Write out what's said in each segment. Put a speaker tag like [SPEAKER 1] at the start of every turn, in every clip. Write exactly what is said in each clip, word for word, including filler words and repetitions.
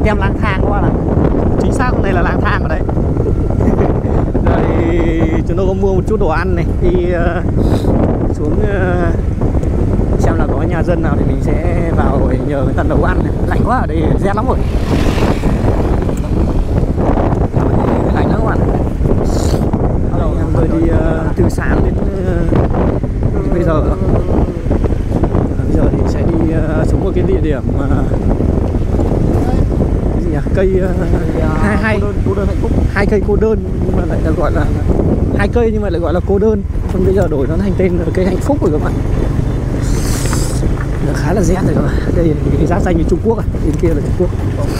[SPEAKER 1] Em lang thang quá là chính xác, hôm nay là lang thang ở đây. Rồi chúng tôi có mua một chút đồ ăn này, đi uh, xuống uh, xem là có nhà dân nào thì mình sẽ vào để nhờ người ta nấu ăn này. Lạnh quá ở đây, rét lắm rồi. Lạnh lắm các bạn. Em vừa đi uh, từ sáng đến, uh, đến bây giờ. Bây giờ thì sẽ đi uh, xuống một cái địa điểm uh, cái gì nhỉ? Cây uh, hai hai cô đơn hạnh phúc, hai cây cô đơn nhưng mà lại là gọi là hai cây nhưng mà lại gọi là cô đơn. Còn bây giờ đổi nó thành tên là cây hạnh phúc rồi các bạn. Nó khá là rét rồi các bạn. Đây là cái giáp danh với Trung Quốc, à, bên kia là Trung Quốc.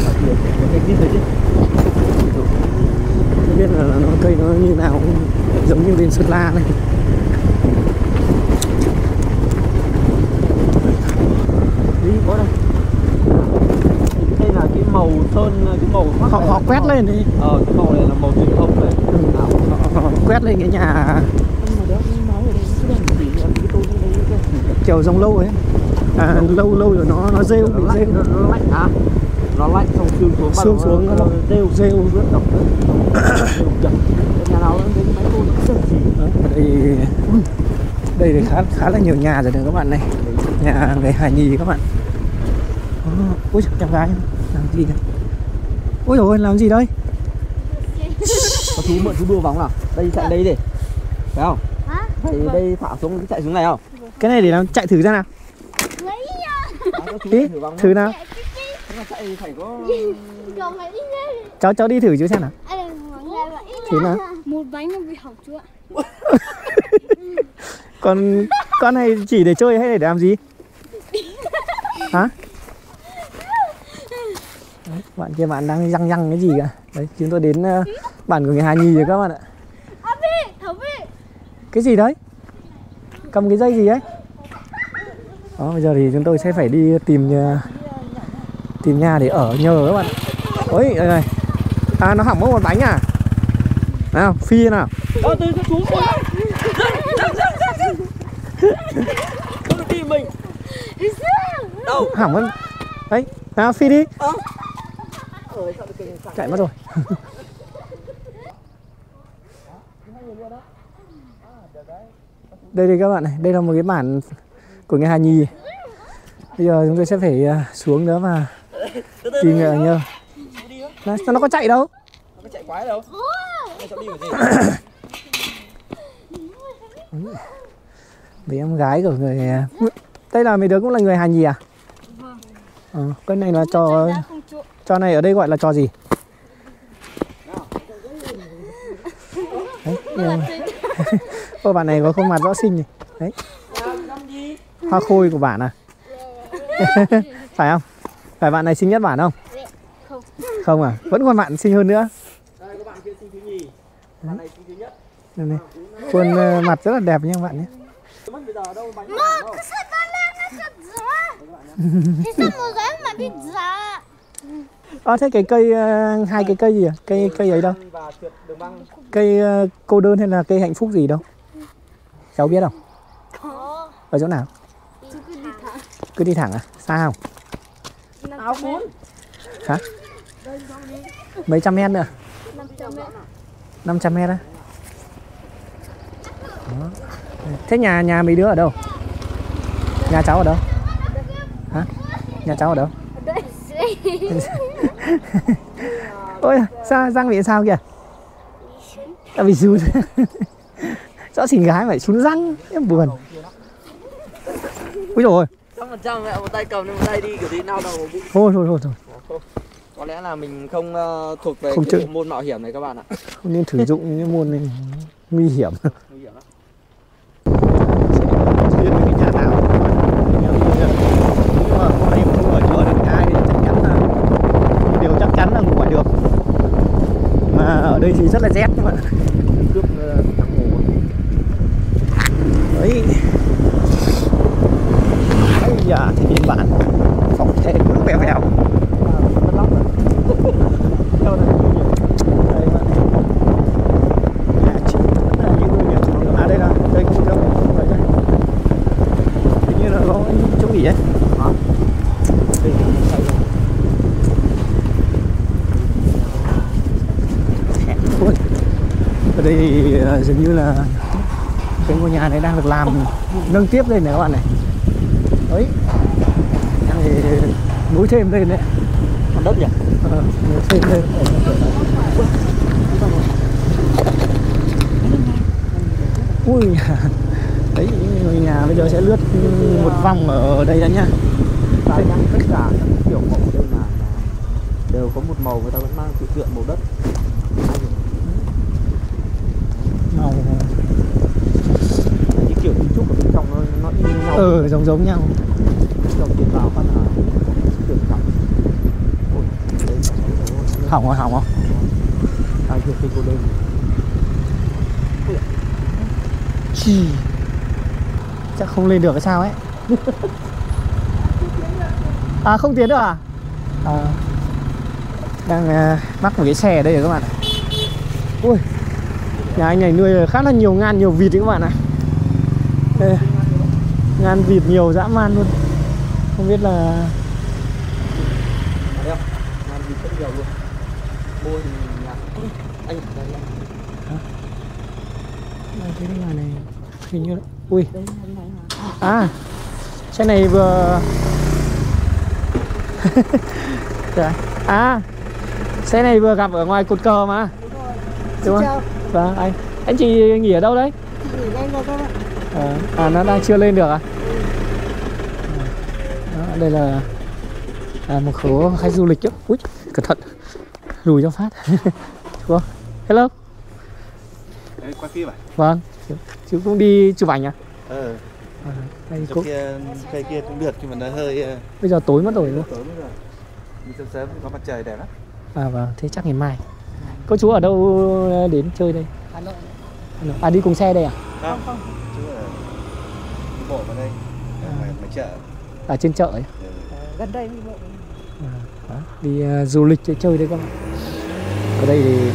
[SPEAKER 1] Không biết là nó cây nó như nào, giống như bên Sơn La này. Đi có đâu. Đây là cái màu sơn, cái màu họ họ quét lên đi. Ờ cái màu này là màu truyền thống này. Ừ. Họ, họ quét lên cái nhà kiểu dòng lâu ấy. À lâu lâu rồi nó nó rêu bị rêu. Nó, nó lạnh hả? Nó lạnh xong xương xuống xương xuống nó rêu rêu rất độc. Nhà nào đến máy cô gì. Đây đây thì khá khá là nhiều nhà rồi đấy các bạn này. Nhà người Hà Nhì các bạn. Ôi em gái làm gì nhỉ? Ôi dồi ôi làm gì đây? Có chú mượn chú đua vóng nào? Đây chạy đây đi. Phải không? Hả? Đây, đây thả xuống chạy xuống này không? Cái này để làm chạy thử ra nào. Đi, thử nào. Chạy phải có... Cháu cháu đi thử chứ xem nào. Thử nào.
[SPEAKER 2] Một bánh nó bị hỏng chưa?
[SPEAKER 1] Còn con này chỉ để chơi hay để làm gì? Hả? Đấy, bạn kia bạn đang răng răng cái gì cả. Đấy, chúng tôi đến uh, bản của người Hà Nhì rồi các bạn ạ. Cái gì đấy? Cầm cái dây gì đấy? Đó, bây giờ thì chúng tôi sẽ phải đi tìm uh, tìm nhà để ở nhờ các bạn. Ôi, đây này. À, nó hỏng mất một bánh à? Nào, phi nào. Ờ, từ từ xuống xuống. Không tìm mình. Đâu? Hỏng mất. Đấy, nào phi đi. Ờ. Chạy mất rồi. Đây đây các bạn này, đây là một cái bản của người Hà Nhì. Bây giờ chúng tôi sẽ phải xuống nữa và tìm nhờ nhờ. Nó, nó có chạy đâu? Nó có chạy quái đâu? Mấy em gái của người... Đây là mấy đứa cũng là người Hà Nhì à? Vâng. Ờ, cái này là trò... Trò này ở đây gọi là trò gì? Đấy, nhưng... Ô, bạn này có khuôn mặt rõ xinh này. Đấy. Hoa khôi của bạn à? Phải không? Phải bạn này xinh nhất bản không?
[SPEAKER 2] Không.
[SPEAKER 1] Không à? Vẫn còn bạn xinh hơn nữa.
[SPEAKER 3] Đây có bạn kia xinh thứ nhì. Bạn này xinh thứ nhất.
[SPEAKER 1] Đây này. Khuôn uh, mặt rất là đẹp nha các bạn nhé.
[SPEAKER 2] Mà cứ sao ta lên nó chật gió. Thế sao một cái mà bị gió?
[SPEAKER 1] Ờ thế cái cây uh, hai cái cây gì à? Cây cây ấy đâu? Cây uh, cô đơn hay là cây hạnh phúc gì đâu? Cháu biết không?
[SPEAKER 2] Có.
[SPEAKER 1] Ở chỗ nào?
[SPEAKER 2] Cứ đi thẳng.
[SPEAKER 1] Cứ đi thẳng à? Xa không?
[SPEAKER 2] Áo cuốn.
[SPEAKER 1] Hả? Mấy trăm mét nữa? năm trăm mét á? Đó. Thế nhà nhà mấy đứa ở đâu? Nhà cháu ở đâu? Hả? Nhà cháu ở đâu? Ôi sao răng bị sao kìa? Ta bị sún. Rõ xinh gái phải sún răng, em buồn. Úi dồi ôi.
[SPEAKER 3] Trăm phần trăm mẹ một tay cầm lên một tay đi kiểu gì nào đâu bị.
[SPEAKER 1] Thôi thôi thôi thôi.
[SPEAKER 3] Có lẽ là mình không uh, thuộc về
[SPEAKER 1] không
[SPEAKER 3] cái
[SPEAKER 1] chữ.
[SPEAKER 3] môn mạo hiểm này các bạn ạ.
[SPEAKER 1] Không nên sử dụng những môn này nguy hiểm.
[SPEAKER 3] Nguy hiểm lắm.
[SPEAKER 1] Chưa biết cái nhà nào. Nhưng mà hôm nay không ở chỗ được ai thì chắc chắn là điều chắc chắn là ngủ ở được. Mà ở đây thì rất là rét các bạn.
[SPEAKER 3] Cướp thằng ngủ.
[SPEAKER 1] Đấy. Ây da, thì biên bản phòng xe cũng vèo vèo. À đây là đây cũng đâu. Hình như là có chỗ nghỉ ấy. Hả? thì uh, dường như là cái ngôi nhà này đang được làm nâng tiếp lên này các bạn này. Đấy, đang thì nối thêm lên đấy.
[SPEAKER 3] Còn đất nhỉ?
[SPEAKER 1] Ờ, nối thêm lên. Ui, đấy ngôi nhà bây giờ sẽ lướt một vòng ở đây đã nhá.
[SPEAKER 3] Tại nhắn tất cả các kiểu màu đây là đều có một màu, người ta vẫn mang tự tượng màu đất.
[SPEAKER 1] Màu
[SPEAKER 3] Cái kiểu kiến trúc ở bên trong nó nó y như nhau.
[SPEAKER 1] ừ giống giống nhau.
[SPEAKER 3] Trong tiền vào phát là tưởng trọng. Ôi, đấy,
[SPEAKER 1] Hỏng rồi, hỏng không?
[SPEAKER 3] ai chưa cây cô đơn.
[SPEAKER 1] Chì. Chắc không lên được cái sao ấy. À không tiến được à? À đang uh, mắc một cái xe ở đây rồi các bạn ạ. Ui, nhà anh này nuôi khá là nhiều ngan, nhiều vịt đấy các bạn ạ. Đây, ngan vịt nhiều dã man luôn. Không biết là
[SPEAKER 3] Đây không? Làm gì rất nhiều luôn. Mô hình nhà anh đây đây.
[SPEAKER 1] Đây, cái nhà này hình như ui. À, xe này vừa à, xe này vừa gặp ở ngoài cột cờ mà. Đúng không? Vâng, anh. Anh chị nghỉ ở đâu đấy? À, à nó đang chưa lên được à? Đó, đây là à, một số khách du lịch chứ. Ui, cẩn thận. Lùi cho phát. Vâng. Hello.
[SPEAKER 4] Đấy, qua phim à?
[SPEAKER 1] Vâng. Chú cũng đi chụp ảnh à?
[SPEAKER 4] Ờ.
[SPEAKER 1] À, đây
[SPEAKER 4] Chỗ
[SPEAKER 1] cũng...
[SPEAKER 4] kia, cây kia cũng được nhưng mà nó hơi uh,
[SPEAKER 1] Bây giờ tối mất rồi đúng không?
[SPEAKER 4] tối mất rồi. Đi sớm sớm thì có mặt trời đẹp lắm.
[SPEAKER 1] À vâng, thế chắc ngày mai. Cô chú ở đâu đến chơi đây? Hà Nội. À đi cùng xe đây à?
[SPEAKER 4] Không, không. Chú ở đi bộ vào đây, ở ngoài, ngoài chợ.
[SPEAKER 1] À trên chợ ấy.
[SPEAKER 4] Ừ.
[SPEAKER 2] Gần đây đi bộ.
[SPEAKER 1] À, đó. Đi uh, du lịch chơi chơi đấy các bạn. Ở đây thì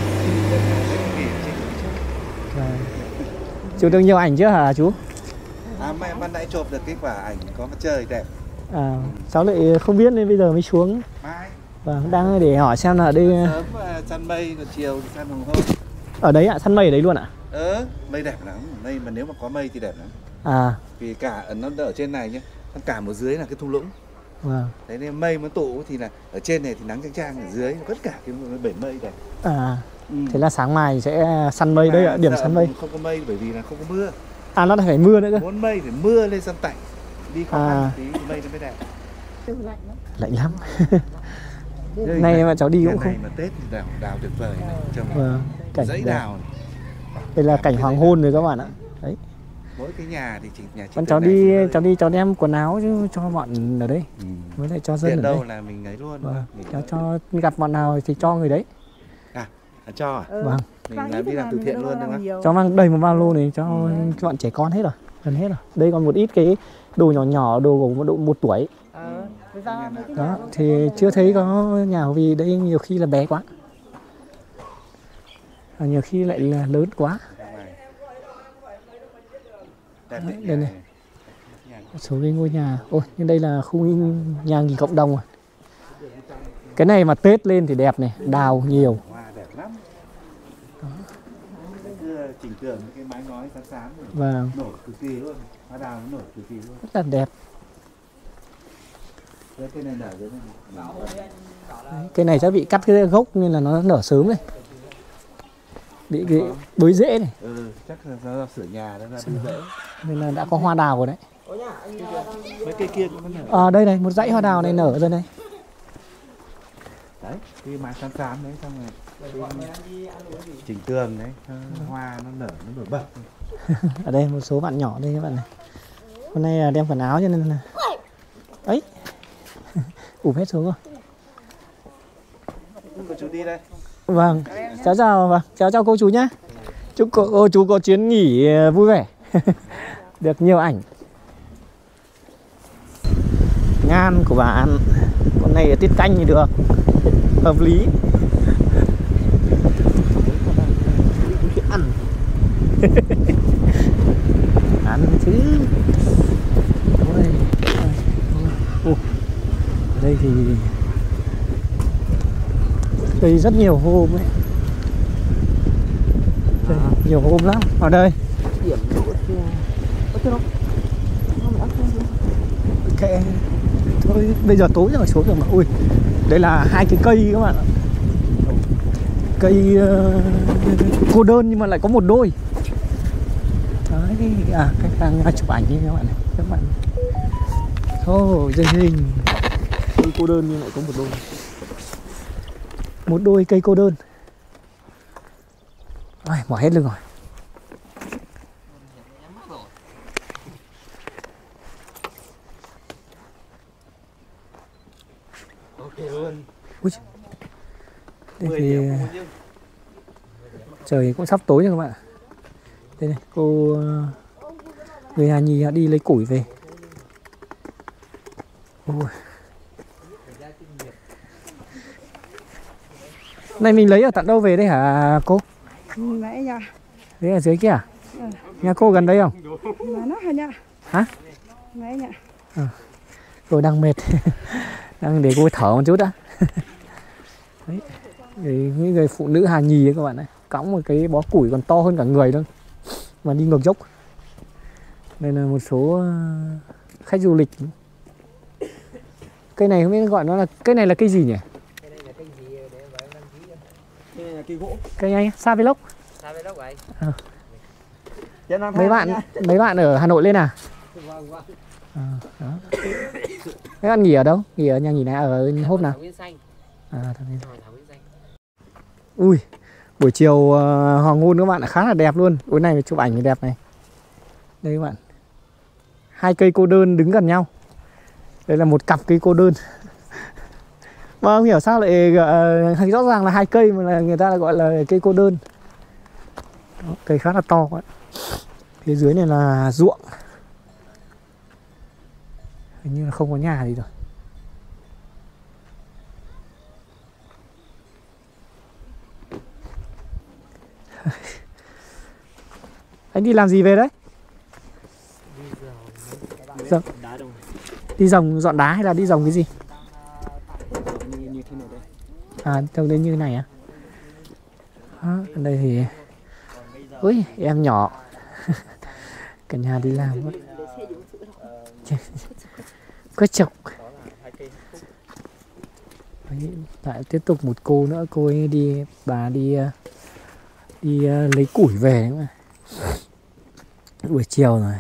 [SPEAKER 1] à, chụp được nhiều ảnh chưa hả chú?
[SPEAKER 4] À, mai ban nãy chụp được kết quả ảnh có mặt trời đẹp.
[SPEAKER 1] À, cháu lại không biết nên bây giờ mới xuống.
[SPEAKER 4] Mai.
[SPEAKER 1] Vâng, đang để hỏi xem là ở đây
[SPEAKER 4] Sớm mà săn mây, còn chiều thì săn hoàng hôn.
[SPEAKER 1] ở đấy ạ, săn mây ở đấy luôn ạ?
[SPEAKER 4] Ờ, mây đẹp lắm. Mây mà nếu mà có mây thì đẹp lắm.
[SPEAKER 1] À,
[SPEAKER 4] Vì cả nó ở trên này nhá, cả một dưới là cái thung lũng.
[SPEAKER 1] vâng.
[SPEAKER 4] Thế nên mây nó tụ thì là ở trên này thì nắng chang chang, ở dưới tất cả cái bể mây đẹp.
[SPEAKER 1] À,
[SPEAKER 4] Ừ.
[SPEAKER 1] thế là sáng mai sẽ săn mây đây ạ, điểm săn mây.
[SPEAKER 4] Không có mây bởi vì là không có mưa.
[SPEAKER 1] À nó phải mưa nữa cơ.
[SPEAKER 4] Muốn mây phải mưa lên sân tạnh. Đi khó
[SPEAKER 1] À.
[SPEAKER 4] khăn tí thì mây nó mới đẹp.
[SPEAKER 1] Lạnh lắm. Nay mà cháu đi cũng
[SPEAKER 4] Ngày
[SPEAKER 1] không.
[SPEAKER 4] này mà Tết thì đào đào tuyệt vời này, trông
[SPEAKER 1] Vâng, cảnh
[SPEAKER 4] dãy
[SPEAKER 1] đẹp.
[SPEAKER 4] đào này.
[SPEAKER 1] Đây là cảnh hoàng hôn rồi các bạn ạ. Đấy.
[SPEAKER 4] Mỗi cái nhà thì chỉ nhà chỉ
[SPEAKER 1] Con
[SPEAKER 4] từ
[SPEAKER 1] cháu
[SPEAKER 4] này
[SPEAKER 1] đi,
[SPEAKER 4] tới
[SPEAKER 1] cháu đi cháu đem quần áo chứ cho bọn ở đây.
[SPEAKER 4] ừ.
[SPEAKER 1] Với lại cho dân
[SPEAKER 4] Tiền
[SPEAKER 1] ở
[SPEAKER 4] đâu
[SPEAKER 1] đây.
[SPEAKER 4] là mình ấy luôn.
[SPEAKER 1] Vâng,
[SPEAKER 4] Mình
[SPEAKER 1] cháu cho gặp bọn nào thì cho người đấy.
[SPEAKER 4] à, à cho à?
[SPEAKER 1] Vâng,
[SPEAKER 4] Mình làm đi làm từ thiện luôn đúng không?
[SPEAKER 1] cho mang đầy một ba lô này cho cho bọn trẻ con hết rồi, gần hết rồi. Đây còn một ít cái đồ nhỏ nhỏ, đồ của một độ một tuổi. Đó, thì chưa thấy có nhà vì đây nhiều khi là bé quá. À, nhiều khi lại là lớn quá.
[SPEAKER 4] Đẹp
[SPEAKER 1] Đấy,
[SPEAKER 4] đấy,
[SPEAKER 1] đây
[SPEAKER 4] nhà
[SPEAKER 1] này. Một số cái ngôi nhà. Ôi, nhưng đây là khu nhà nghỉ cộng đồng à. Cái này mà Tết lên thì đẹp này, đào nhiều.
[SPEAKER 4] Hoa đẹp lắm. Cứ chỉnh tường cái mái ngói sáng sáng rồi.
[SPEAKER 1] Và
[SPEAKER 4] Nổi cực kỳ luôn. Hoa đào nó nổi cực kỳ luôn.
[SPEAKER 1] rất là đẹp.
[SPEAKER 4] Đấy, cái này nở dưới này.
[SPEAKER 1] Đấy, cây này sẽ bị cắt cái gốc nên là nó nở sớm này. Bị cái bới rễ này.
[SPEAKER 4] Ừ, chắc là do sửa nhà đó là đi dễ.
[SPEAKER 1] Nên là đã có hoa đào rồi đấy.
[SPEAKER 4] Mấy cây kia cũng nở.
[SPEAKER 1] À, đây này, một dãy hoa đào này nở rồi này.
[SPEAKER 4] Đấy, cái mái xám xám đấy xong rồi chỉnh tường đấy, hoa nó nở nó nổi bật.
[SPEAKER 1] Ở đây một số bạn nhỏ đây các bạn này. Hôm nay là đem quần áo cho nên là ấy ủ hết xuống rồi.
[SPEAKER 4] Cô chú đi đây.
[SPEAKER 1] Vâng, cháu chào, vâng, cháu chào cô chú nhá. Chúc cô, cô chú có chuyến nghỉ vui vẻ. Được nhiều ảnh. Ngan của bạn. Con này tiết canh thì được. Hợp lý. Ăn. Ăn chứ. Ôi. Ôi. Ở đây thì đây rất nhiều hôm ấy. Đây. Nhiều hôm lắm. Ở đây.
[SPEAKER 3] Điểm đỗ xe. Ơ chứ nó. Nó đã không được.
[SPEAKER 1] Kệ. Thôi bây giờ tối rồi xuống rồi mà. Ui. Đây là hai cái cây các bạn ạ. Cây uh, cô đơn nhưng mà lại có một đôi. Đấy, à cái đang chụp ảnh như các bạn này, các bạn. Thôi, dây hình.
[SPEAKER 3] Cây cô đơn nhưng lại có một đôi.
[SPEAKER 1] Một đôi cây cô đơn. Ôi, mỏi hết lưng rồi.
[SPEAKER 4] Ok luôn.
[SPEAKER 1] Ui. Đây thì trời cũng sắp tối rồi các bạn. Đây này, cô người Hà Nhi đi lấy củi về. Ôi. Này mình lấy ở tận đâu về đây hả cô?
[SPEAKER 5] Nãy nha.
[SPEAKER 1] Đấy ở dưới kia à?
[SPEAKER 5] Ừ.
[SPEAKER 1] Nhà cô gần đây không?
[SPEAKER 5] Mà nó hả nha.
[SPEAKER 1] Hả?
[SPEAKER 5] Nãy nha.
[SPEAKER 1] À. Tôi đang mệt. Đang để cô thở một chút đã. Đấy. Đấy, những người phụ nữ Hà Nhi ấy các bạn này, cõng một cái bó củi còn to hơn cả người luôn mà đi ngược dốc. Đây là một số khách du lịch. Cây này không biết gọi nó là cây này là cây gì nhỉ?
[SPEAKER 3] Cây này là cây gì để bạn đăng ký cho? Cây này là cây gỗ.
[SPEAKER 1] Cây này Sa Vê Lốc.
[SPEAKER 3] Sao vậy đó vậy?
[SPEAKER 1] À. Mấy bạn mấy bạn ở Hà Nội lên à?
[SPEAKER 3] Vâng vâng.
[SPEAKER 1] À, đó. Mấy bạn nghỉ ở đâu? Nghỉ ở nhà nghỉ này ở hôm nào? À, ui, buổi chiều uh, hoàng hôn các bạn là khá là đẹp luôn. Tối nay phải chụp ảnh thì đẹp này. Đây các bạn. Hai cây cô đơn đứng gần nhau. Đây là một cặp cây cô đơn. Mà không hiểu sao lại uh, rõ ràng là hai cây mà là người ta lại gọi là cây cô đơn. Đó, cây khá là to các bạn. Phía dưới này là ruộng. Hình như là không có nhà gì rồi. Anh đi làm gì về đấy? Dòng. Đi rồng dọn đá hay là đi rồng cái gì? À, trông đến như này á. À? Ở đây thì ui, em nhỏ. Cả nhà đi làm mất. Có chọc. Đấy, lại tiếp tục một cô nữa, cô ấy đi bà đi đi lấy củi về đúng không? Buổi chiều rồi.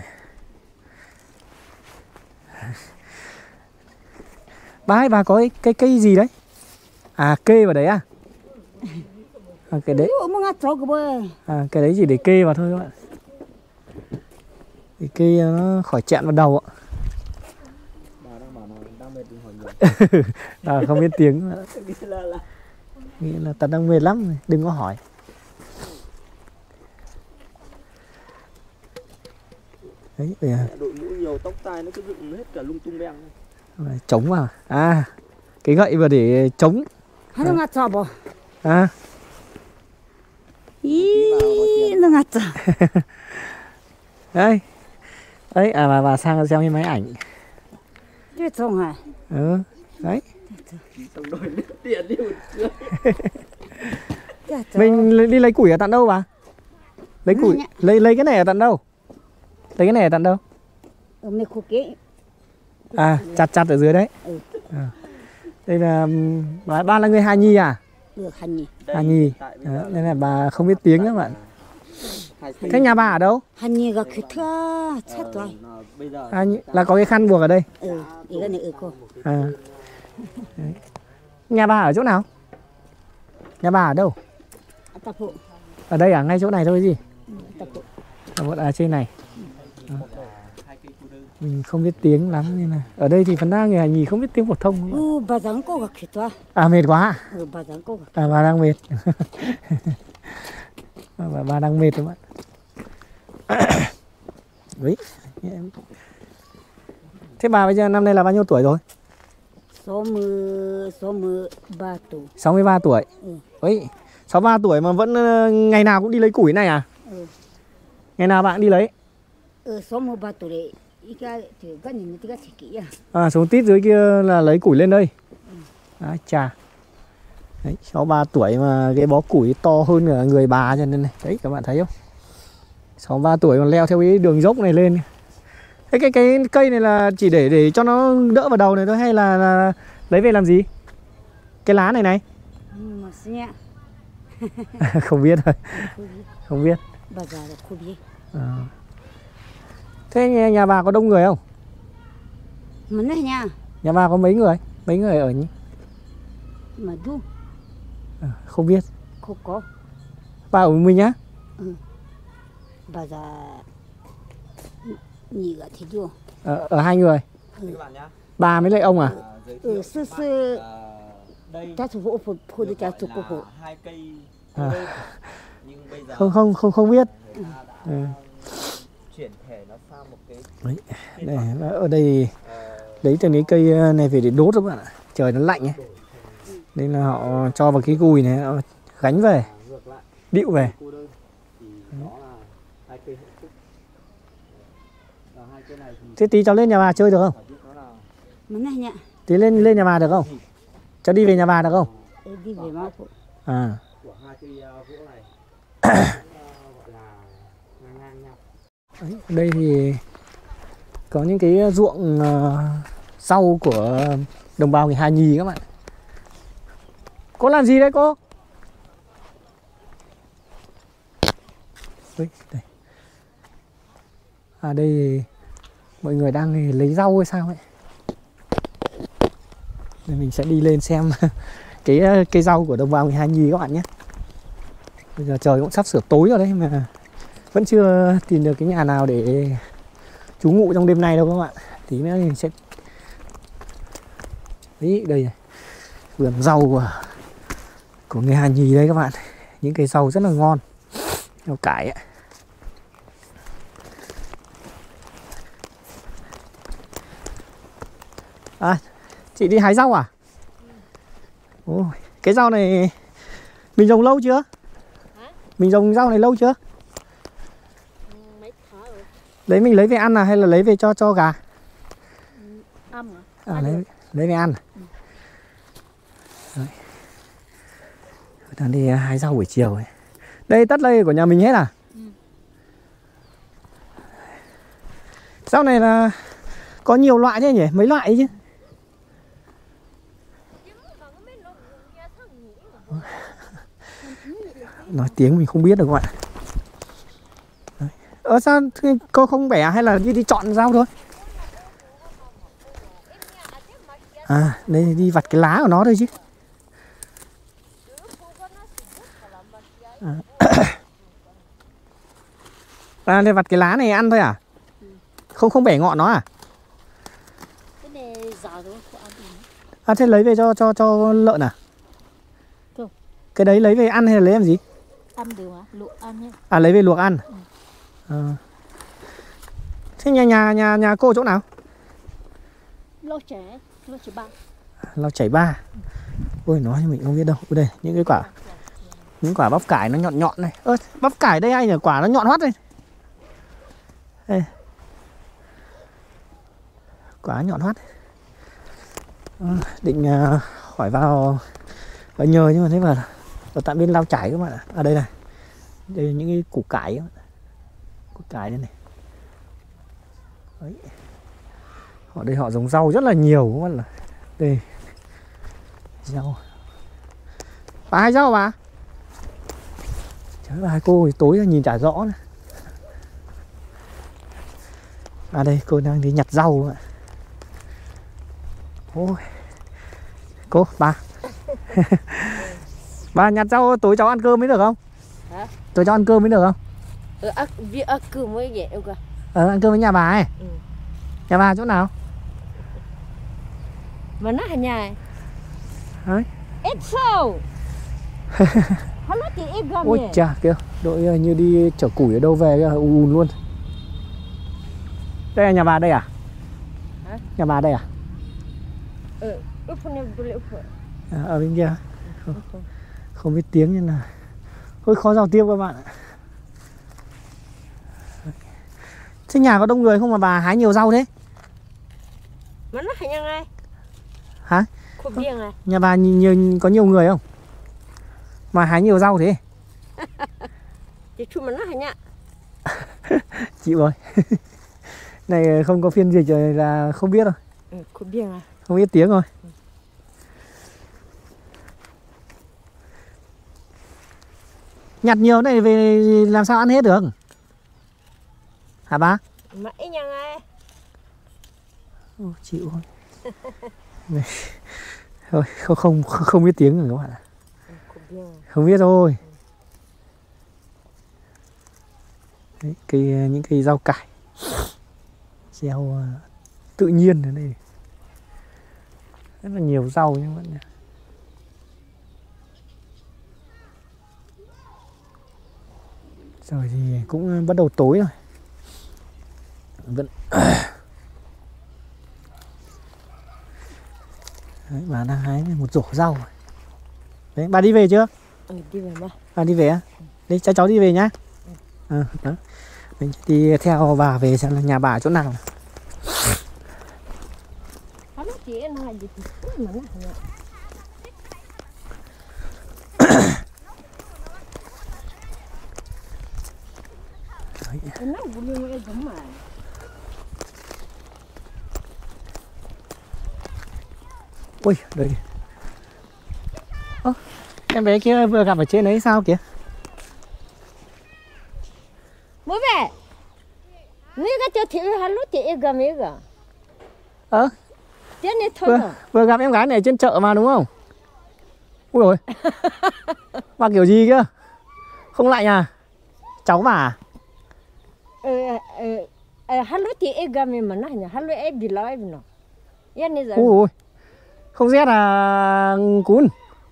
[SPEAKER 1] Bà ơi, bà có cái cây, cây gì đấy? À, kê vào đấy à? À, cái đấy. À, cái đấy chỉ để kê vào thôi các bạn. Để kê nó khỏi chạm vào đầu ạ.
[SPEAKER 3] Bà đang bảo là đang mệt đừng hỏi nhiều.
[SPEAKER 1] À, không biết tiếng. Nghĩ là tao đang mệt lắm, đừng có hỏi. Đấy, bây giờ
[SPEAKER 3] đội mũ nhiều tóc tai nó cứ dựng hết cả lung tung beng.
[SPEAKER 1] chống vào. À, cái gậy vào để chống.
[SPEAKER 5] Nó ngắt cho bò.
[SPEAKER 1] À.
[SPEAKER 5] Ý, nó ngắt cho.
[SPEAKER 1] Đây. Đấy, à bà, bà sang xem cái máy ảnh.
[SPEAKER 5] Chứ không hả?
[SPEAKER 1] Ừ, đấy.
[SPEAKER 3] Xong đổi tiền đi một
[SPEAKER 1] Mình đi lấy củi ở tận đâu bà? Lấy củi, lấy lấy cái này ở tận đâu? Lấy cái này ở tận đâu?
[SPEAKER 5] Ở mấy khu kế.
[SPEAKER 1] À, chặt chặt ở dưới đấy.
[SPEAKER 5] Ừ.
[SPEAKER 1] À. Đây là bà, bà là người Hà Nhi à?
[SPEAKER 5] Ừ, Hà Nhi.
[SPEAKER 1] Hà Nhi. Đó, nên là bà không biết tiếng các bạn. Thế nhà bà ở đâu?
[SPEAKER 5] Hà Nhi có cái thưa chết rồi.
[SPEAKER 1] À, là có cái khăn buộc ở đây.
[SPEAKER 5] Ừ, ý cái này ừ cô.
[SPEAKER 1] À. Đấy. Nhà bà ở chỗ nào? Nhà bà ở đâu? Ở đây à? Ngay chỗ này thôi gì? À, một à trên này. À. Mình không biết tiếng lắm nên là ở đây thì phần đa người Hà Nhi không biết tiếng phổ thông.
[SPEAKER 5] Ừ, bà đang cô cái thưa.
[SPEAKER 1] À, mệt quá.
[SPEAKER 5] Ừ, bà đang cô.
[SPEAKER 1] À, bà đang mệt. Bà, bà đang mệt các bạn. Đấy. Thế bà bây giờ năm nay là bao nhiêu tuổi rồi?
[SPEAKER 5] sáu mươi, sáu mươi ba tuổi.
[SPEAKER 1] sáu mươi ba tuổi.
[SPEAKER 5] Ừ.
[SPEAKER 1] Ấy, sáu mươi ba tuổi mà vẫn ngày nào cũng đi lấy củi này à?
[SPEAKER 5] Ừ.
[SPEAKER 1] Ngày nào bạn đi lấy?
[SPEAKER 5] Ừ, sáu mươi ba tuổi đấy. Ý cái thì cái này cái chỉ kỹ à.
[SPEAKER 1] À, xuống tít dưới kia là lấy củi lên đây. Ừ. À, chà. Đấy, sáu mươi ba tuổi mà cái bó củi to hơn cả người bà cho nên này. Đấy, các bạn thấy không? sáu mươi ba tuổi còn leo theo cái đường dốc này lên. Thế cái cái cây này là chỉ để để cho nó đỡ vào đầu này thôi hay là, là lấy về làm gì? Cái lá này này?
[SPEAKER 5] mà xe
[SPEAKER 1] Không biết thôi. Không biết.
[SPEAKER 5] bà già là không biết.
[SPEAKER 1] À. Thế nhà, nhà bà có đông người không?
[SPEAKER 5] Mà nói nha,
[SPEAKER 1] Nhà bà có mấy người? Mấy người ở nhỉ?
[SPEAKER 5] mà du
[SPEAKER 1] À, không biết.
[SPEAKER 5] không có.
[SPEAKER 1] Bà ở một mình nhá?
[SPEAKER 5] Bà già nhị gà thì du.
[SPEAKER 1] Ở, ở hai người.
[SPEAKER 3] Các bạn nhá.
[SPEAKER 1] Bà mới lại ông à?
[SPEAKER 3] À, giới
[SPEAKER 5] Ừ,
[SPEAKER 3] thiệu
[SPEAKER 5] sư
[SPEAKER 3] các
[SPEAKER 5] sư
[SPEAKER 3] bạn, à, đây
[SPEAKER 5] cha chủ vụ phụ phụ được cha
[SPEAKER 3] được
[SPEAKER 5] chủ
[SPEAKER 3] gọi
[SPEAKER 5] của
[SPEAKER 3] là
[SPEAKER 5] phụ.
[SPEAKER 3] hai cây
[SPEAKER 1] À.
[SPEAKER 3] cô đơn. Nhưng bây giờ
[SPEAKER 1] Không không không không biết.
[SPEAKER 3] người ta đã
[SPEAKER 1] Ừ.
[SPEAKER 3] chuyển thể nó sang một cái
[SPEAKER 1] Đấy,
[SPEAKER 3] phiên
[SPEAKER 1] đây,
[SPEAKER 3] bản,
[SPEAKER 1] ở đây
[SPEAKER 3] ờ,
[SPEAKER 1] lấy từ cái cây này về để đốt các bạn ạ. Trời nó lạnh ấy. Nên là họ cho vào cái gùi này họ gánh về,
[SPEAKER 3] ngược lại
[SPEAKER 1] điệu về.
[SPEAKER 3] cô đơn thì đó là hai cây hạnh phúc. Và hai cây này thì
[SPEAKER 1] Thế tí cháu lên nhà bà chơi được không?
[SPEAKER 3] phải biết nó là
[SPEAKER 5] Mà nói nha,
[SPEAKER 1] Tí lên lên nhà bà được không? Cháu đi về nhà bà được không?
[SPEAKER 5] để đi về mau phụ.
[SPEAKER 1] À.
[SPEAKER 3] của hai cây uh, gỗ này cũng, uh, gọi là ngang ngang nhau.
[SPEAKER 1] Đấy, ở đây thì có những cái ruộng uh, rau của đồng bào người Hà Nhì các bạn. Cô làm gì đấy cô? Đấy, đây. À đây mọi người đang lấy rau hay sao ấy. Nên mình sẽ đi lên xem cái cây rau của đồng bào người Hà Nhì các bạn nhé. Bây giờ trời cũng sắp sửa tối rồi đấy mà vẫn chưa tìm được cái nhà nào để trú ngụ trong đêm nay đâu các bạn. Tí nữa mình sẽ đấy, đây này. Vườn rau của, của người Hà Nhì đây các bạn. Những cây rau rất là ngon. Rau cải ấy. À, chị đi hái rau à? Ôi, cái rau này mình trồng lâu chưa? Mình trồng rau này lâu chưa?
[SPEAKER 2] Mấy tháng rồi.
[SPEAKER 1] Lấy mình lấy về ăn à hay là lấy về cho cho gà?
[SPEAKER 2] Ăn hả?
[SPEAKER 1] À, lấy lấy về ăn. Đấy. Đang đi hái rau buổi chiều ấy. Đây tất đây của nhà mình hết à?
[SPEAKER 2] Ừ.
[SPEAKER 1] Rau này là có nhiều loại chứ nhỉ? Mấy loại ấy chứ? Nói tiếng mình không biết được các bạn. Đấy. Ờ sao cô không bẻ hay là đi đi chọn rau thôi? À, đây đi vặt cái lá của nó thôi chứ. À, à đây vặt cái lá này ăn thôi à? Không không bẻ ngọn nó à?
[SPEAKER 2] Cái này già rồi, không ăn được.
[SPEAKER 1] À thế lấy về cho cho cho lợn à?
[SPEAKER 2] Không.
[SPEAKER 1] Cái đấy lấy về ăn hay là lấy làm gì?
[SPEAKER 2] Ăn được hả? Luộc ăn nhé.
[SPEAKER 1] À lấy về luộc ăn. À. Thế nhà nhà nhà nhà cô chỗ nào?
[SPEAKER 2] Lo trẻ, lo trẻ ba.
[SPEAKER 1] Lau chảy ba. Ôi nói cho mình không biết đâu. Ôi đây những cái quả những quả bắp cải nó nhọn nhọn này. Ơ bắp cải đây anh nhỉ, quả nó nhọn hoắt đây. Đây. Quả nhọn hoắt. À, định uh, hỏi vào ở nhờ nhưng mà thấy mà ở tạm bên lau chải các bạn ạ. À đây này. Đây là những cái củ cải các bạn. Củ cải đây này. Đấy. Họ đây họ trồng rau rất là nhiều các bạn ạ. Đây. Rau. Bà hai rau bà? Trời ơi, hai cô thì tối nhìn chả rõ nữa. À đây cô đang đi nhặt rau ạ. Ôi. Cô, bà. Bà nhặt rau tối cháu ăn cơm mới được không?
[SPEAKER 2] Hả?
[SPEAKER 1] Tối cháu ăn cơm mới được không?
[SPEAKER 2] Ừ, ăn, việc ăn cơm mới vậy cơ.
[SPEAKER 1] Ờ, ăn cơm với nhà bà ấy.
[SPEAKER 2] Ừ.
[SPEAKER 1] Nhà bà chỗ nào?
[SPEAKER 2] Mà nó ở nhà.
[SPEAKER 1] Đấy.
[SPEAKER 2] Ít sâu. Hắn nói chị ít gom
[SPEAKER 1] Ôi
[SPEAKER 2] nhỉ?
[SPEAKER 1] chà kìa, đội như đi chở củi ở đâu về kìa, ùn ùn luôn. Đây là nhà bà đây à?
[SPEAKER 2] Hả?
[SPEAKER 1] Nhà bà đây à?
[SPEAKER 2] Ừ, úp phần em tôi úp phần.
[SPEAKER 1] À, ở bên kia. Không, không biết tiếng nên là hơi khó giao tiếp các bạn ạ. Thế nhà có đông người không mà bà hái nhiều rau thế?
[SPEAKER 2] Mà nó ở nhà ngay.
[SPEAKER 1] Hả?
[SPEAKER 2] Không biết này.
[SPEAKER 1] Nhà bà nhiều, nhiều có nhiều người không? Mà hái nhiều rau thế?
[SPEAKER 2] Thì chú mà nó ở nhà.
[SPEAKER 1] Chịu rồi. Này không có phiên dịch rồi là không biết rồi.
[SPEAKER 5] Ừ, không biết à.
[SPEAKER 1] Không biết tiếng rồi. Nhặt nhiều này về làm sao ăn hết được? Hả ba?
[SPEAKER 5] Mà ít nhang ai.
[SPEAKER 1] Ô, chịu thôi. Thôi không, không không biết tiếng rồi các bạn ạ.
[SPEAKER 5] Không biết.
[SPEAKER 1] Không biết thôi. Đấy, cây những cây rau cải gieo uh, tự nhiên ở đây rất là nhiều rau nhưng vẫn rồi thì cũng bắt đầu tối rồi vẫn đấy, bà đang hái một rổ rau đấy. Bà đi về chưa?
[SPEAKER 5] Ừ, đi về mà.
[SPEAKER 1] Bà đi về á? Đi cho cháu đi về nhá. Ừ, đó. Mình đi theo bà về xem là nhà bà ở chỗ nào.
[SPEAKER 5] Hắn nói chị nó gì mà nó. Nó cũng như giống mà.
[SPEAKER 1] Ui, đây. Ơ, em bé kia vừa gặp ở trên đấy sao kìa?
[SPEAKER 5] Mới về. Nếu cái chỗ thì hắn nói chị gần mấy gần.
[SPEAKER 1] Ơ,
[SPEAKER 5] Thế này thôi
[SPEAKER 1] vừa,
[SPEAKER 5] rồi.
[SPEAKER 1] vừa gặp em gái này ở trên chợ mà đúng không? Ui rồi. Bà kiểu gì kia? Không lại nhà? Cháu bà à?
[SPEAKER 5] Ờ, ờ, hắn nói chị gần mấy mà nó nhỉ, hắn nói em bị lo em nó. Yên này giờ.
[SPEAKER 1] Ui ui. Không rét à cún?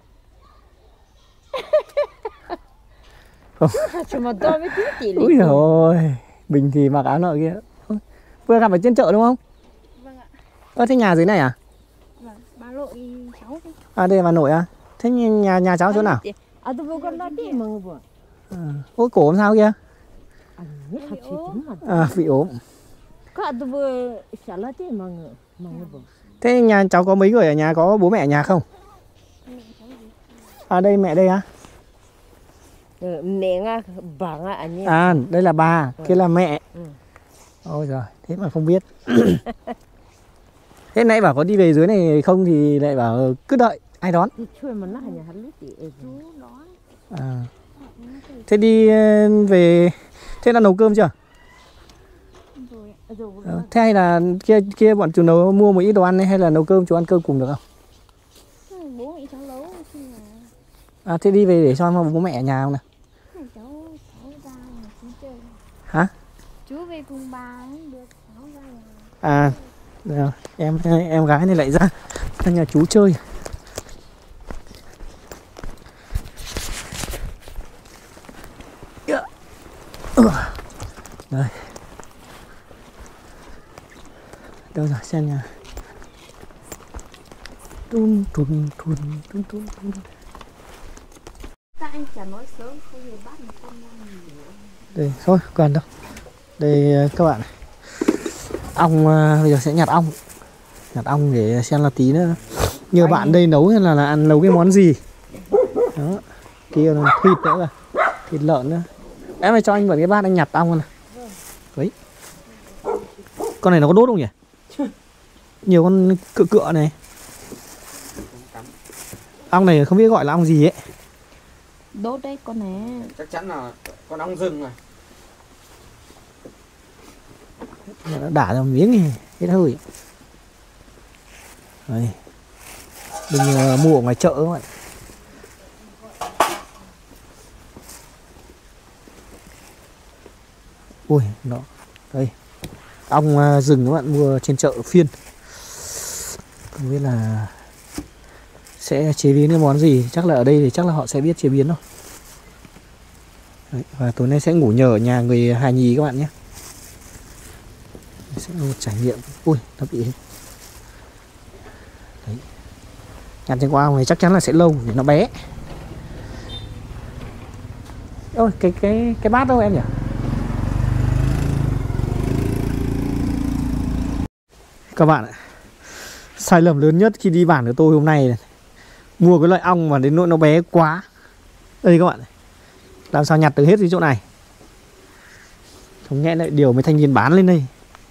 [SPEAKER 5] Chúng mà to với chú chị.
[SPEAKER 1] Úi dồi ôi. Bình thì mặc áo nợ kia. Vừa gặp ở trên chợ đúng không?
[SPEAKER 2] Vâng ạ.
[SPEAKER 1] Ơ thế nhà dưới này à?
[SPEAKER 2] Vâng, bà nội cháu đi.
[SPEAKER 1] À đây là Hà Nội à? Thế nhà nhà cháu chỗ nào?
[SPEAKER 5] À tôi vừa con nói đi mà vừa.
[SPEAKER 1] À, ôi cổ làm sao kia?
[SPEAKER 5] À nhất thật sự tính mà.
[SPEAKER 1] À bị ốm.
[SPEAKER 5] Có tôi vừa xả lá đi mà ngờ mà ngờ vừa.
[SPEAKER 1] Thế nhà cháu có mấy người ở nhà, có bố mẹ ở nhà không? À đây mẹ đây á?
[SPEAKER 5] Ừ, mẹ nga bà nga anh nhé.
[SPEAKER 1] À đây là bà, kia là mẹ.
[SPEAKER 5] Ừ.
[SPEAKER 1] Ôi giời, thế mà không biết. Thế nãy bảo có đi về dưới này không thì lại bảo cứ đợi ai đón.
[SPEAKER 5] Thì chui mà nó nhà hắn lấy chị em.
[SPEAKER 2] Chú đón.
[SPEAKER 1] À. Thế đi về, thế là nấu cơm chưa?
[SPEAKER 2] Rồi ạ.
[SPEAKER 5] Rồi.
[SPEAKER 1] Ờ, thế hay là kia kia bọn chú nấu mua một ít đồ ăn ấy, hay là nấu cơm chú ăn cơm cùng được không?
[SPEAKER 2] Ừ, bố mẹ cháu nấu khi mà
[SPEAKER 1] À thế đi về để cho bố mẹ ở nhà không nào?
[SPEAKER 2] cháu cháu ra nhà chú chơi.
[SPEAKER 1] Hả?
[SPEAKER 2] Chú về cùng bà ấy được cháu ra nhà.
[SPEAKER 1] À được. em em gái này lại ra ra nhà chú chơi. Đây. Đâu rồi xem nhà. Tun tun tun tun tun tun.
[SPEAKER 2] Tại anh chả nói sớm không hề bắt một con năm gì nữa.
[SPEAKER 1] Đây thôi còn đâu. Đây các bạn. Ong uh, bây giờ sẽ nhặt ong. Nhặt ong để xem là tí nữa. Nhờ
[SPEAKER 5] Anh...
[SPEAKER 1] bạn đây nấu hay là, là ăn nấu cái món gì. Đó. Kia là thịt nữa kìa. Thịt lợn nữa. Em ơi cho anh mượn cái bát anh nhặt ong này. Đấy. Con này nó có đốt không nhỉ? Nhiều con cựa cựa này. Ong này không biết gọi là ong gì ấy.
[SPEAKER 2] Đốt đấy con này.
[SPEAKER 3] Chắc chắn là con ong rừng rồi.
[SPEAKER 1] Nó đả ra một miếng thì hết hơi. Đấy. Mình uh, mua ở ngoài chợ các bạn. Ui nó đây ong uh, rừng các bạn mua trên chợ phiên, không biết là sẽ chế biến cái món gì. Chắc là ở đây thì chắc là họ sẽ biết chế biến thôi. Đấy, và tối nay sẽ ngủ nhờ ở nhà người Hà Nhì các bạn nhé. Sẽ một trải nghiệm. Ui nó bị đấy. Nhặt trên con ong này chắc chắn là sẽ lâu để nó bé. Ôi cái cái cái bát đâu em nhỉ? Các bạn ạ, sai lầm lớn nhất khi đi bản của tôi hôm nay này, mua cái loại ong mà đến nỗi nó bé quá. Đây các bạn, làm sao nhặt được hết cái chỗ này. Không nghe lại điều mấy thanh niên bán lên đây.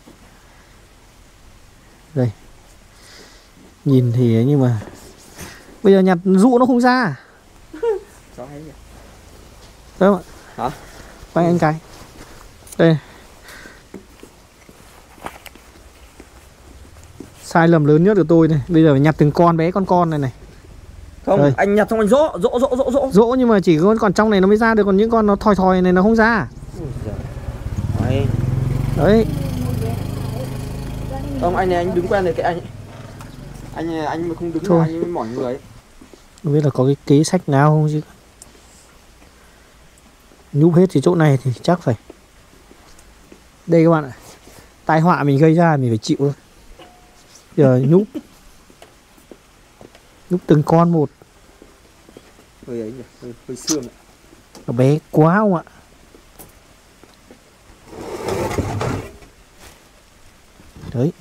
[SPEAKER 1] Đây. Nhìn thì nhưng mà bây giờ nhặt dụ nó không ra.
[SPEAKER 3] Chó hay nhỉ?
[SPEAKER 1] Đấy không ạ?
[SPEAKER 3] Hả?
[SPEAKER 1] Quay anh cái. Đây. Sai lầm lớn nhất của tôi này. Bây giờ phải nhặt từng con bé con con này này.
[SPEAKER 3] Không,
[SPEAKER 1] Đây.
[SPEAKER 3] anh nhặt xong anh dỗ, dỗ, dỗ, dỗ, dỗ.
[SPEAKER 1] Dỗ nhưng mà chỉ có còn trong này nó mới ra được, còn những con nó thòi thòi này nó không ra.
[SPEAKER 3] Đấy.
[SPEAKER 1] Đấy.
[SPEAKER 3] Không, anh này anh đứng quen rồi cái anh. Anh này, anh mà không đứng
[SPEAKER 1] Thôi.
[SPEAKER 3] là anh mới mỏi người ấy.
[SPEAKER 1] Không biết là có cái kế sách nào không chứ. Nhúp hết cái chỗ này thì chắc phải. Đây các bạn ạ. Tai họa mình gây ra mình phải chịu thôi. Giờ nhúp. Nhúp từng con một.
[SPEAKER 3] Hơi ấy nhỉ, hơi, hơi xương ạ.
[SPEAKER 1] Nó bé quá không ạ. Đấy.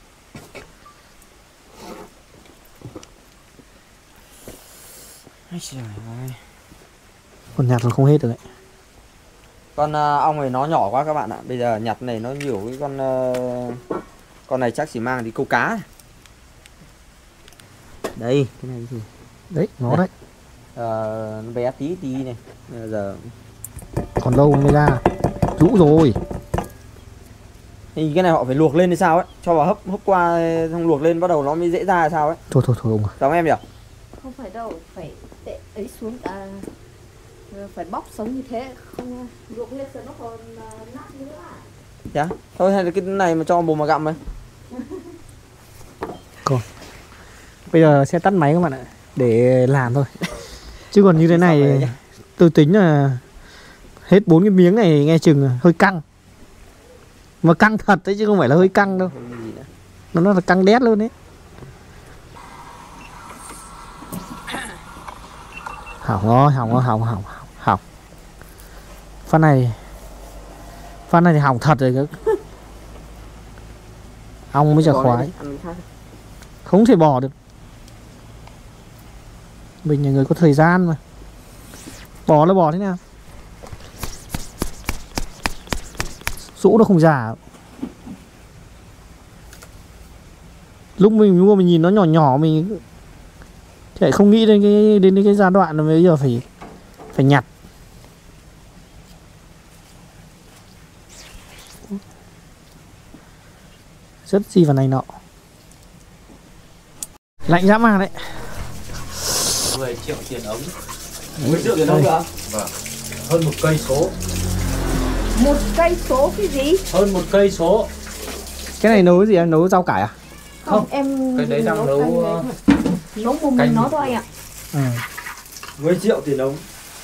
[SPEAKER 3] Ây trời ơi.
[SPEAKER 1] Còn nhặt là không hết được đấy.
[SPEAKER 3] Con uh, ong này nó nhỏ quá các bạn ạ. Bây giờ nhặt này nó nhiều cái con uh, con này chắc chỉ mang đi câu cá. Đây, cái này gì?
[SPEAKER 1] Đấy, nó đấy.
[SPEAKER 3] Ờ, nó bé tí tí này. Bây giờ
[SPEAKER 1] Còn lâu mới ra. Rũ rồi.
[SPEAKER 3] thì cái này họ phải luộc lên hay sao ấy, cho vào hấp hấp qua xong luộc lên bắt đầu nó mới dễ ra hay sao ấy.
[SPEAKER 1] Thôi thôi thôi ông ạ.
[SPEAKER 3] Giống em nhỉ?
[SPEAKER 5] Không phải đâu, phải để ấy xuống à, phải bóc sống như thế, không luộc lên rồi nó còn à, nát nữa à.
[SPEAKER 3] Dạ. Thôi hay là cái này mà cho bồ mà gặm ấy.
[SPEAKER 1] Còn. Bây giờ sẽ tắt máy các bạn ạ. Để làm thôi. Chứ còn như thế này tôi tính là hết bốn cái miếng này nghe chừng hơi căng. Mà căng thật đấy chứ không phải là hơi căng đâu. Nó nó là căng đét luôn đấy. Hỏng rồi, hỏng rồi, hỏng hỏng hỏng. Phát này Phát này thì hỏng thật rồi cơ. Ong mới chả khoái. Không thể bỏ được. Mình là người có thời gian mà. Bỏ là bỏ thế nào. Rũ nó không già. Lúc mình mua mình nhìn nó nhỏ nhỏ mình thì không nghĩ đến cái đến cái giai đoạn là bây giờ phải phải nhặt. Rất gì vào này nọ. Lạnh dã man đấy.
[SPEAKER 4] mười triệu tiền ống.
[SPEAKER 3] mười triệu tiền ống nữa.
[SPEAKER 4] Vâng. Hơn một cây số.
[SPEAKER 5] Một cây số cái gì?
[SPEAKER 4] Hơn một cây số.
[SPEAKER 1] Cái này nấu cái gì em? Nấu rau cải à?
[SPEAKER 5] Không,
[SPEAKER 4] Không,
[SPEAKER 5] em
[SPEAKER 4] cái đấy đang nấu,
[SPEAKER 5] canh đấy thôi. Nấu cùng
[SPEAKER 4] canh
[SPEAKER 5] nó thôi ạ.
[SPEAKER 1] Ừ.
[SPEAKER 3] mười triệu tiền ống.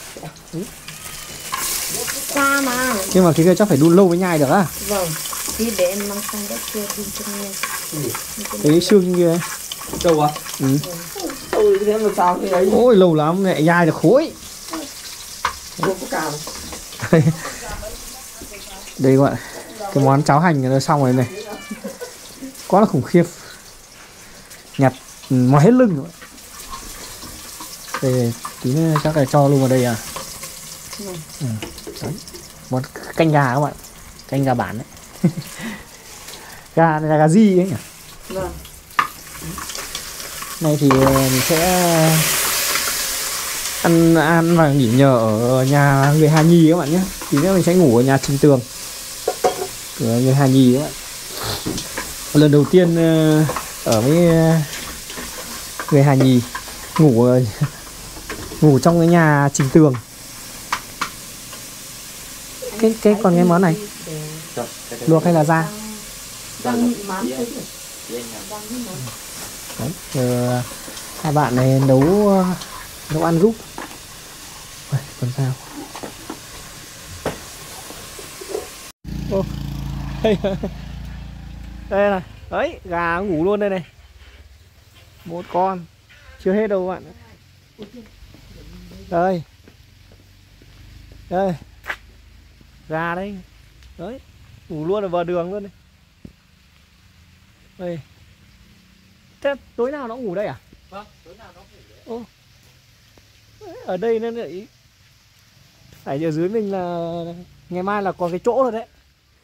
[SPEAKER 5] Xa mà.
[SPEAKER 1] Nhưng mà cái kia chắc phải đun lâu mới nhai được á.
[SPEAKER 5] Vâng. Thì để em mang sang đất kia đi cho nghe.
[SPEAKER 1] Cái xương kia ấy.
[SPEAKER 3] Trâu à?
[SPEAKER 1] Ừ.
[SPEAKER 3] Ôi thế mà sao thế ấy?
[SPEAKER 1] Ôi lâu lắm mẹ nhai được khối.
[SPEAKER 3] Không có cà.
[SPEAKER 1] Đây các bạn. Cái món cháo hành nó xong rồi này. Quá là khủng khiếp. Nhặt mò hết lưng rồi. Đây tí nữa chắc là cho luôn vào đây à. Ừ. Đấy. Món canh gà các bạn. Canh gà bản đấy. Gà này là gà gì ấy nhỉ?
[SPEAKER 5] Vâng.
[SPEAKER 1] Này thì mình sẽ ăn ăn và nghỉ nhờ ở nhà người Hà Nhi các bạn nhé. Tí nữa mình sẽ ngủ ở nhà Trình Tường của người Hà Nhi các bạn. Lần đầu tiên ở với người Hà Nhi ngủ ngủ trong cái nhà Trình Tường. Cái cái còn cái món này luộc hay là rang?
[SPEAKER 5] Rang mắm thôi.
[SPEAKER 1] Đấy, giờ hai bạn này nấu nấu ăn giúp. Ôi, còn sao? Ô, đây, đây này, đấy gà ngủ luôn đây này, một con chưa hết đâu các bạn. Đây, đây, gà đây, đấy, ngủ luôn ở bờ đường luôn đây. Đây. Thế tối nào nó ngủ đây à?
[SPEAKER 3] Vâng, tối nào nó ngủ đấy.
[SPEAKER 1] Ô. Ở đây nên lại phải ở dưới mình là ngày mai là còn cái chỗ rồi đấy.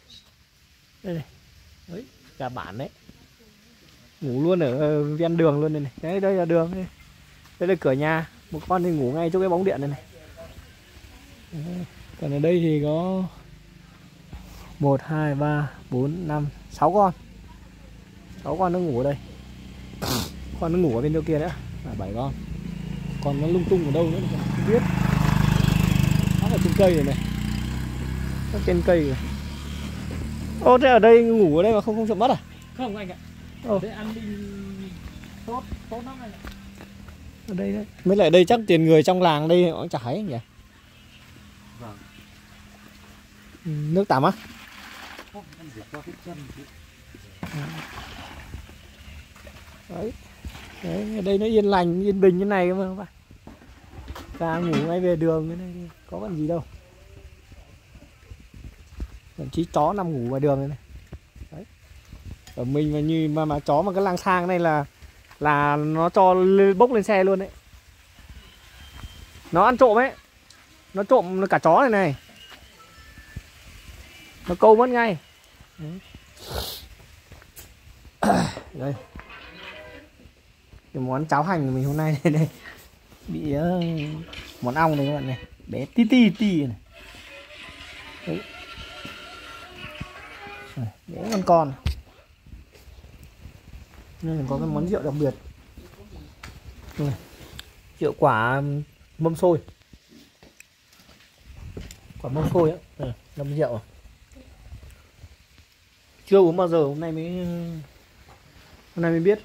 [SPEAKER 1] Đây này. Đấy, gà bản đấy. Ngủ luôn ở ven đường luôn đây này. Đấy, đây là đường đây. Đây là cửa nhà. Một con thì ngủ ngay chỗ cái bóng điện này này. Đấy. Còn ở đây thì có một, hai, ba, bốn, năm, sáu con. sáu con nó ngủ ở đây. Con nó ngủ ở bên chỗ kia nữa là bảy con. Còn nó lung tung ở đâu nữa thì không biết. Nó ở trên cây này này. Nó trên cây này. Ô thế ở đây ngủ ở đây mà không không sợ mất à?
[SPEAKER 6] Không anh ạ.
[SPEAKER 1] Ồ.
[SPEAKER 6] Đây an ninh tốt, tốt lắm anh ạ.
[SPEAKER 1] Ở đây đấy. Mới lại đây chắc tiền người trong làng đây họ chả thấy nhỉ?
[SPEAKER 6] Vâng.
[SPEAKER 1] Nước tắm á?
[SPEAKER 6] Không, em rửa qua cái chân.
[SPEAKER 1] Đấy. Đấy, ở đây nó yên lành, yên bình như này mà các bạn. Ra ngủ ngay về đường cái này có vấn gì đâu. Thậm chí chó nằm ngủ ngoài đường này, này. Đấy. Ở mình mà như mà mà chó mà cái lang thang này là là nó cho lên, bốc lên xe luôn đấy. Nó ăn trộm ấy. Nó trộm cả chó này này. Nó câu mất ngay. Đấy. Đây. Cái món cháo hành của mình hôm nay đây, đây. Bị uh, món ong này các bạn này, bé tí tí tí này. Đấy. Bé con con. Nên có cái món rượu đặc biệt. Đây. Rượu quả mâm xôi. Quả mâm xôi á, đây, ngâm rượu. Chưa uống bao giờ, hôm nay mới hôm nay mới biết.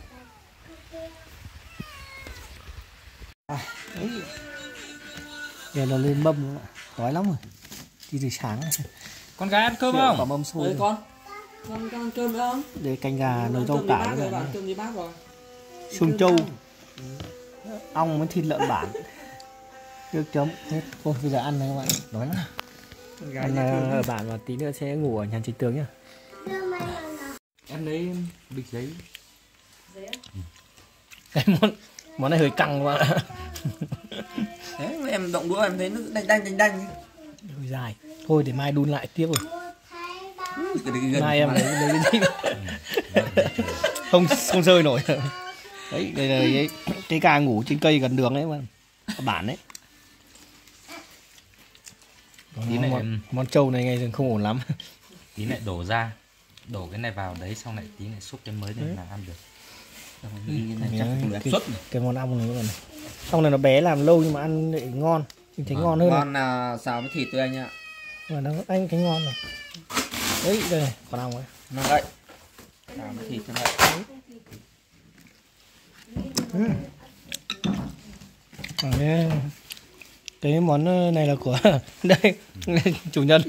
[SPEAKER 1] À, đấy. Giờ nó lên mâm rồi, đói lắm rồi. Đi từ sáng này.
[SPEAKER 6] Con gái ăn cơm
[SPEAKER 1] Rượu
[SPEAKER 6] không?
[SPEAKER 1] quả mâm xôi.
[SPEAKER 3] Ơi con. Con con ăn cơm nữa không?
[SPEAKER 1] Để canh gà nồi rau cải
[SPEAKER 3] rồi,
[SPEAKER 1] này.
[SPEAKER 3] cơm gì bác rồi.
[SPEAKER 1] Xương trâu. Ong với thịt lợn bản. Nước chấm hết. Thôi bây giờ ăn này các bạn, đói lắm. Ăn ở bản và tí nữa sẽ ngủ ở nhà chị Tướng nhá.
[SPEAKER 6] Em lấy bịch giấy.
[SPEAKER 1] Cái món món này hơi căng quá.
[SPEAKER 3] Thế em động đũa em thấy nó đanh đanh đanh đanh.
[SPEAKER 1] Hơi dài. Thôi để mai đun lại tiếp rồi.
[SPEAKER 3] Cái
[SPEAKER 1] Mai em lấy lấy cái gì? Không không rơi nổi. Đấy, đây là cái, cái gà ngủ trên cây gần đường ấy mà. Bản đấy.
[SPEAKER 6] Tí này
[SPEAKER 1] món,
[SPEAKER 6] em-
[SPEAKER 1] món trâu này ngày dần không ổn lắm.
[SPEAKER 6] Tí lại đổ ra. Đổ cái này vào đấy xong lại tí lại xúc cái mới lên là ăn được.
[SPEAKER 3] cái này chắc
[SPEAKER 1] Cái,
[SPEAKER 3] không
[SPEAKER 1] cái,
[SPEAKER 3] đẹp suất này.
[SPEAKER 1] cái món ong này các bạn này. Ong này nó bé làm lâu nhưng mà ăn lại ngon. Mình thấy
[SPEAKER 6] Vâng,
[SPEAKER 1] ngon hơn. này.
[SPEAKER 3] Con là xào với thịt tôi anh ạ.
[SPEAKER 1] Mà nó anh thấy ngon rồi. Đấy, đây này, con ong ấy.
[SPEAKER 3] Nó đây. Xào với thịt cho đây.
[SPEAKER 1] Ừ. À, cái, cái món này là của đây chủ nhân.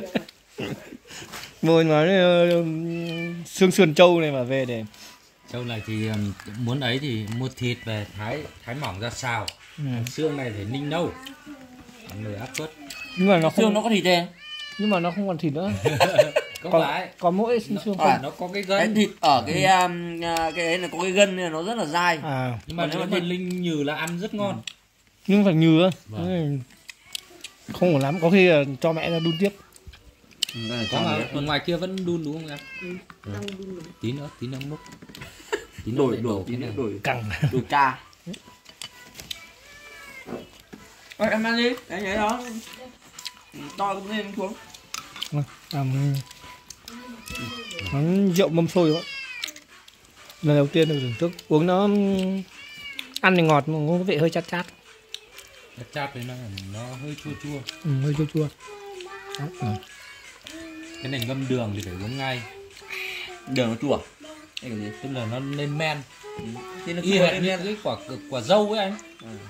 [SPEAKER 1] Mua món uh, xương sườn trâu này mà về để
[SPEAKER 6] Châu này thì um, muốn ấy thì mua thịt về thái thái mỏng ra xào.
[SPEAKER 1] ừ.
[SPEAKER 6] Xương này phải ninh nâu. Ăn người áp suất.
[SPEAKER 1] Nhưng mà nó không
[SPEAKER 3] Xương nó có thịt đây.
[SPEAKER 1] nhưng mà nó không còn thịt nữa.
[SPEAKER 6] Có
[SPEAKER 1] còn,
[SPEAKER 6] phải
[SPEAKER 1] còn mỗi xương xương
[SPEAKER 3] À,
[SPEAKER 6] nó có cái
[SPEAKER 3] cái
[SPEAKER 6] gân.
[SPEAKER 3] thịt ở cái um, cái đấy là có cái gân nên là nó rất là dai.
[SPEAKER 1] à
[SPEAKER 6] Nhưng mà
[SPEAKER 3] Còn
[SPEAKER 6] nếu
[SPEAKER 3] nếu
[SPEAKER 6] mà
[SPEAKER 3] mà
[SPEAKER 6] linh nhừ là ăn rất ngon.
[SPEAKER 1] nhưng phải nhừ á.
[SPEAKER 6] Vâng.
[SPEAKER 1] Ừ. Không ổn lắm, có khi là cho mẹ ra đun tiếp.
[SPEAKER 6] Có mà ở ngoài kia vẫn đun đúng không em? Ừ. Tí nữa, tí nữa múc. Tí nữa
[SPEAKER 3] đổi
[SPEAKER 6] lại
[SPEAKER 3] đổi
[SPEAKER 6] đổ
[SPEAKER 3] tí
[SPEAKER 6] cái
[SPEAKER 3] nữa
[SPEAKER 6] này.
[SPEAKER 3] đổi
[SPEAKER 1] Căng.
[SPEAKER 3] đổi ca. Ôi em ăn đi, cái nhảy đó. To cũng lên xuống.
[SPEAKER 1] Um, món rượu mâm xôi đó. Lần đầu tiên được thưởng thức uống nó ăn thì ngọt mà có vị hơi chát chát.
[SPEAKER 6] Chát chát đấy nó nó hơi chua chua.
[SPEAKER 1] Ừ, hơi chua chua. Đó, ừ.
[SPEAKER 6] Cái này ngâm đường thì phải uống ngay.
[SPEAKER 3] Đường nó chua. Đây cái gì?
[SPEAKER 6] Tức là nó lên men.
[SPEAKER 3] Thế nó
[SPEAKER 6] Y
[SPEAKER 3] chua
[SPEAKER 6] hệt
[SPEAKER 3] lên
[SPEAKER 6] như
[SPEAKER 3] men.
[SPEAKER 6] cái quả quả dâu ấy anh.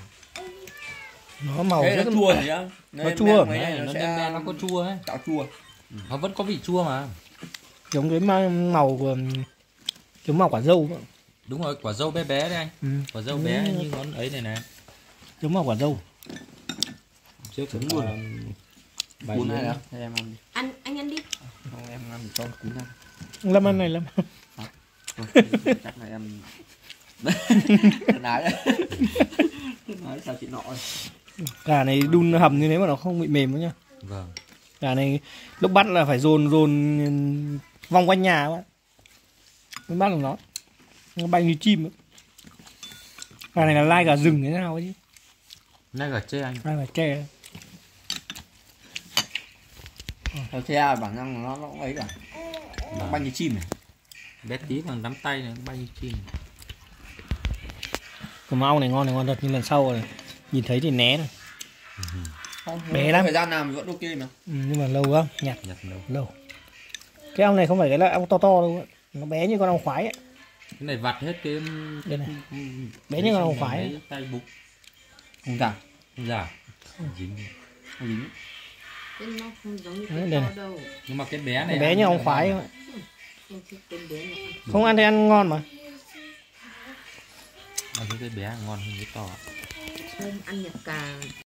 [SPEAKER 1] Nó màu
[SPEAKER 3] Thế
[SPEAKER 1] rất
[SPEAKER 3] nó
[SPEAKER 1] là
[SPEAKER 3] chua gì á?
[SPEAKER 1] Nó chua.
[SPEAKER 3] Mấy
[SPEAKER 6] Đấy,
[SPEAKER 3] này
[SPEAKER 6] nó
[SPEAKER 3] nó
[SPEAKER 6] lên men
[SPEAKER 3] sẽ
[SPEAKER 6] nó có chua ấy.
[SPEAKER 3] tạo chua.
[SPEAKER 6] Nó vẫn có vị chua mà.
[SPEAKER 1] giống cái ma- màu của giống màu quả dâu vậy.
[SPEAKER 6] Đúng rồi, quả dâu bé bé đấy anh.
[SPEAKER 1] Ừ.
[SPEAKER 6] Quả dâu
[SPEAKER 1] Ừ.
[SPEAKER 6] bé như ngón ấy này này.
[SPEAKER 1] Giống màu quả dâu.
[SPEAKER 6] Trước
[SPEAKER 3] Chấm
[SPEAKER 6] cũng
[SPEAKER 3] luôn.
[SPEAKER 6] là bài
[SPEAKER 3] Cuốn này
[SPEAKER 6] nữa.
[SPEAKER 3] đó. Thế em ăn đi.
[SPEAKER 5] Ăn anh ăn đi.
[SPEAKER 3] Không, em ăn một con cuốn ra.
[SPEAKER 1] Lâm ăn này lâm.
[SPEAKER 3] Thôi, chắc là em thân ái đấy. Thân ái sao chị nọ rồi.
[SPEAKER 1] Gà này đun hầm như thế mà nó không bị mềm nữa nhá.
[SPEAKER 6] Vâng.
[SPEAKER 1] Gà này lúc bắt là phải dồn dồn vòng quanh nhà quá. Mới bắt được nó. Nó bay như chim. Cái này là lai gà rừng thế nào ấy chứ.
[SPEAKER 6] Nay gà tre anh.
[SPEAKER 1] Lai gà tre.
[SPEAKER 3] Theo xe bản năng nó nó cũng ấy cả. Nó bay như chim này.
[SPEAKER 6] Bé tí bằng nắm tay này bay như chim.
[SPEAKER 1] Cơm ong này ngon này ngon thật, nhưng lần sau rồi nhìn thấy thì né rồi.
[SPEAKER 3] Không,
[SPEAKER 1] Bé lắm.
[SPEAKER 3] Thời gian nào mình vẫn ok mà.
[SPEAKER 1] Ừ, nhưng mà lâu quá, nhặt
[SPEAKER 6] Nhặt lâu.
[SPEAKER 1] lâu. Cái ong này không phải cái loại ong to to đâu, nó bé như con ong khoái ấy.
[SPEAKER 6] Cái này vặt hết cái
[SPEAKER 1] Đây này. Bé như con ong khoái ấy.
[SPEAKER 6] tay bụng.
[SPEAKER 3] Không giả.
[SPEAKER 6] Không giả. Dính.
[SPEAKER 3] Không dính.
[SPEAKER 5] Cái nó không giống như
[SPEAKER 1] Đấy,
[SPEAKER 5] cái
[SPEAKER 1] đây
[SPEAKER 5] to
[SPEAKER 1] này.
[SPEAKER 5] đâu.
[SPEAKER 6] Nhưng mà cái bé này
[SPEAKER 1] Cái bé
[SPEAKER 6] ăn
[SPEAKER 1] như
[SPEAKER 6] rất
[SPEAKER 1] ong
[SPEAKER 6] là
[SPEAKER 1] khoái
[SPEAKER 6] ngon.
[SPEAKER 1] ấy.
[SPEAKER 5] Không thích tên bé này.
[SPEAKER 1] Không ăn thì ăn ngon mà.
[SPEAKER 6] Ăn cái bé ngon hơn cái to.
[SPEAKER 5] Không ăn nhập cà.